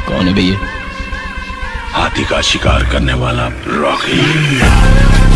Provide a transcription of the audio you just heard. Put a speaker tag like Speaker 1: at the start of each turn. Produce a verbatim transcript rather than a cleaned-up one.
Speaker 1: कौन है भैया?
Speaker 2: हाथी का शिकार करने वाला रॉकी।